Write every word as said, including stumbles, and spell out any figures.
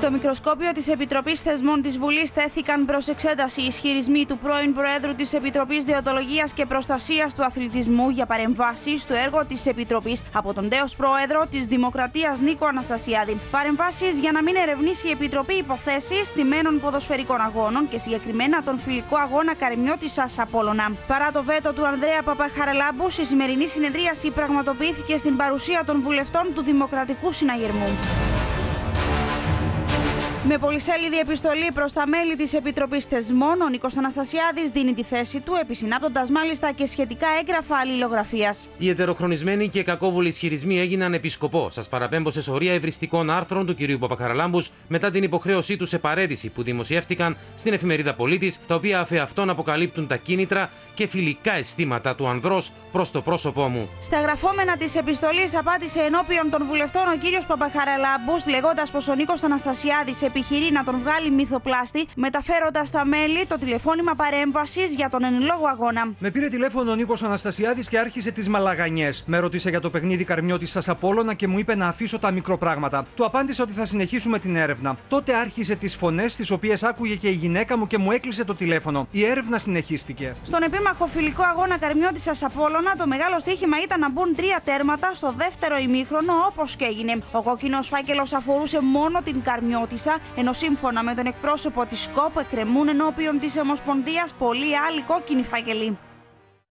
Στο μικροσκόπιο της Επιτροπής Θεσμών της Βουλής τέθηκαν προς εξέταση οι ισχυρισμοί του πρώην Προέδρου της Επιτροπής Δεοντολογίας και Προστασίας του Αθλητισμού για παρεμβάσεις στο έργο της Επιτροπής από τον τέος Πρόεδρο της Δημοκρατίας Νίκο Αναστασιάδη. Παρεμβάσεις για να μην ερευνήσει η Επιτροπή υποθέσεις τιμένων ποδοσφαιρικών αγώνων και συγκεκριμένα τον φιλικό αγώνα Καρμιώτισσας Απόλλωνα. Παρά το βέτο του Ανδρέα Παπαχαραλάμπου, η σημερινή συνεδρίαση πραγματοποιήθηκε στην παρουσία των βουλευτών του Δημοκρατικού Συναγερμού. Με πολυσέλιδη επιστολή προς τα μέλη της Επιτροπής Θεσμών, ο Νίκος Αναστασιάδης δίνει τη θέση του, επισυνάπτοντας μάλιστα και σχετικά έγγραφα αλληλογραφίας. Οι ετεροχρονισμένοι και κακόβουλοι ισχυρισμοί έγιναν επί σκοπό. Σας παραπέμπω σε σωρία ευριστικών άρθρων του κυρίου Παπαχαραλάμπους μετά την υποχρέωσή του σε παρέτηση που δημοσιεύτηκαν στην εφημερίδα Πολίτης, τα οποία αφεαυτόν αποκαλύπτουν τα κίνητρα και φιλικά αισθήματα του ανδρός προς το πρόσωπό μου. Στα γραφόμενα της επιστολής απάντησε ενώπιον των βουλευτών ο κύριος Παπαχαραλάμπους, λέγοντας πως ο Νίκος Αναστασιάδης επιχειρεί να τον βγάλει μυθοπλάστη, μεταφέροντας στα μέλη το τηλεφώνημα παρέμβασης για τον εν λόγω αγώνα. Με πήρε τηλέφωνο ο Νίκος Αναστασιάδης και άρχισε τις μαλαγανιές. Με ρώτησε για το παιχνίδι Καρμιώτισσας Απόλλωνα και μου είπε να αφήσω τα μικροπράγματα. Του απάντησα ότι θα συνεχίσουμε την έρευνα. Τότε άρχισε τις φωνές, τις οποίες άκουγε και η γυναίκα μου, και μου έκλεισε το τηλέφωνο. Η έρευνα συνεχίστηκε. Στον επίμαχο φιλικό αγώνα Καρμιώτισσας Απόλλωνα, το μεγάλο στοίχημα ήταν να μπουν τρία τέρματα στο δεύτερο ημίχρονο, όπως και έγινε. Ο κόκκινος φάκελος αφορούσε μόνο την Καρμιώτισσα, ενώ σύμφωνα με τον εκπρόσωπο της ΣΚΟΠ εκκρεμούν ενώπιον της Ομοσπονδίας πολλοί άλλοι κόκκινοι φάκελοι.